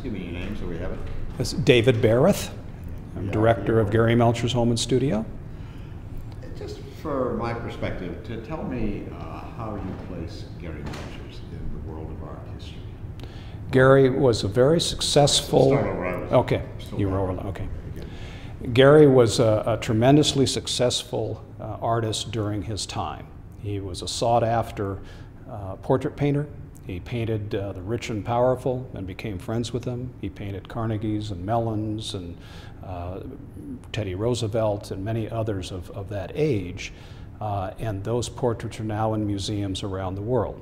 give me your name so we have it. This is David Barrett. I'm director of Gari Melchers Home and Studio. Just for my perspective, to tell me how you place Gari Melchers in the world of art history. Gari was a very successful. Okay, you were over. Okay. Gari was a tremendously successful artist during his time. He was a sought-after portrait painter. He painted the rich and powerful and became friends with them. He painted Carnegies and Mellons and Teddy Roosevelt and many others of that age. And those portraits are now in museums around the world.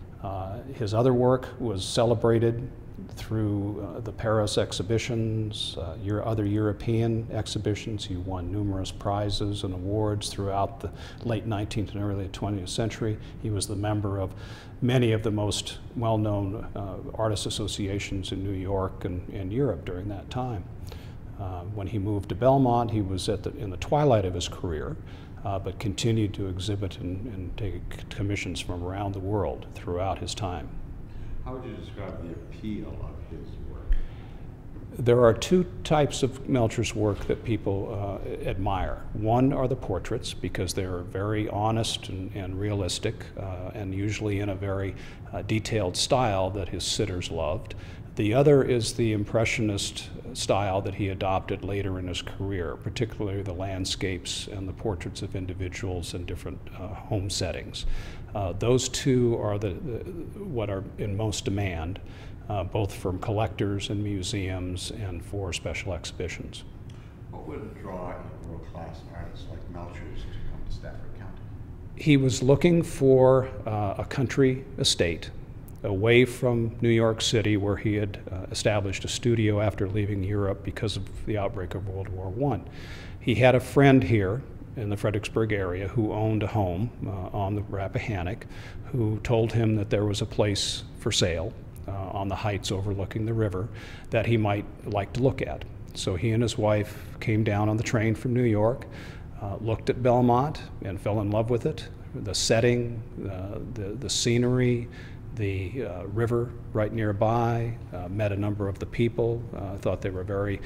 His other work was celebrated through the Paris exhibitions, other European exhibitions. He won numerous prizes and awards throughout the late 19th and early 20th century. He was the member of many of the most well-known artist associations in New York and Europe during that time. When he moved to Belmont, he was in the twilight of his career, but continued to exhibit and take commissions from around the world throughout his time. How would you describe the appeal of his work? There are two types of Melchers' work that people admire. One are the portraits, because they're very honest and realistic, and usually in a very detailed style that his sitters loved. The other is the Impressionist style that he adopted later in his career, particularly the landscapes and the portraits of individuals in different home settings. Those two are what are in most demand, both from collectors and museums and for special exhibitions. What would draw a world-class artist like Melchers to come to Stafford County? He was looking for a country estate away from New York City, where he had established a studio after leaving Europe because of the outbreak of World War I. He had a friend here in the Fredericksburg area who owned a home on the Rappahannock, who told him that there was a place for sale on the heights overlooking the river that he might like to look at. So he and his wife came down on the train from New York, looked at Belmont and fell in love with it. The setting, the scenery, the river right nearby, met a number of the people, thought they were very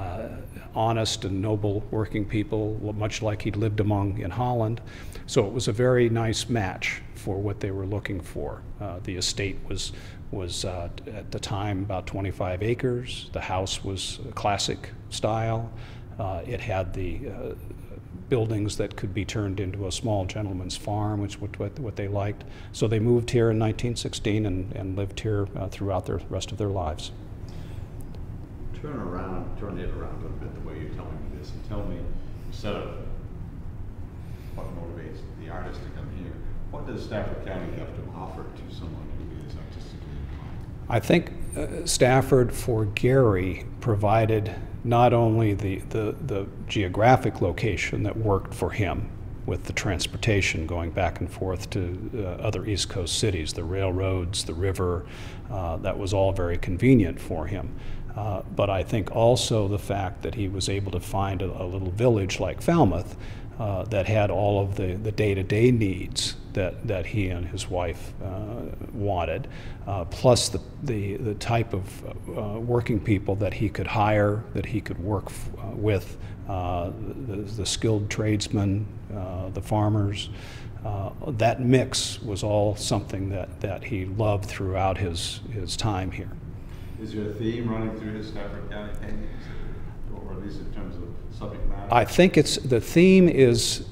honest and noble working people, much like he'd lived among in Holland. So it was a very nice match for what they were looking for. The estate was at the time about 25 acres. The house was classic style. It had the buildings that could be turned into a small gentleman's farm, which was what they liked. So they moved here in 1916 and lived here throughout the rest of their lives. Turn it around a little bit the way you're telling me this, and tell me, instead of what motivates the artist to come here, what does Stafford County have to offer to someone who is artistically inclined? I think Stafford, for Gari, provided not only the geographic location that worked for him with the transportation going back and forth to other East Coast cities, the railroads, the river, that was all very convenient for him. But I think also the fact that he was able to find a little village like Falmouth that had all of the day-to-day needs that he and his wife wanted, plus the type of working people that he could hire, that he could work with, the skilled tradesmen, the farmers. That mix was all something that he loved throughout his time here. Is there a theme running through his Stafford County paintings, or at least in terms of subject matter? I think the theme is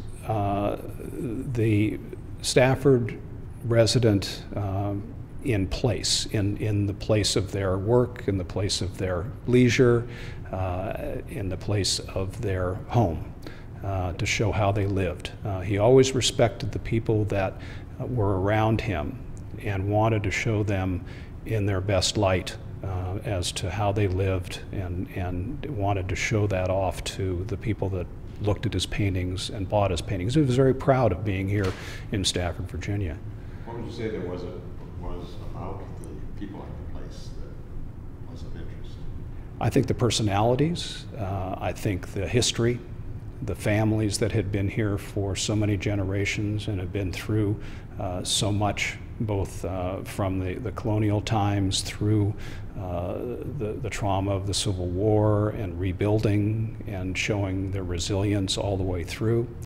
the Stafford resident in place, in the place of their work, in the place of their leisure, in the place of their home, to show how they lived. He always respected the people that were around him and wanted to show them in their best light as to how they lived, and wanted to show that off to the people that looked at his paintings and bought his paintings. He was very proud of being here in Stafford, Virginia. What would you say there was about the people in the place that was of interest? I think the personalities, I think the history, the families that had been here for so many generations and had been through so much both from the colonial times through the trauma of the Civil War and rebuilding and showing their resilience all the way through.